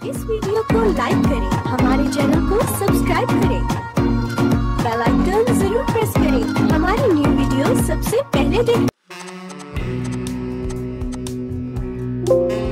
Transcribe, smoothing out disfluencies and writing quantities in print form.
इस वीडियो को लाइक करें, हमारे चैनल को सब्सक्राइब करें, बेल आइकन जरूर प्रेस करें हमारी न्यू वीडियो सबसे पहले देखें।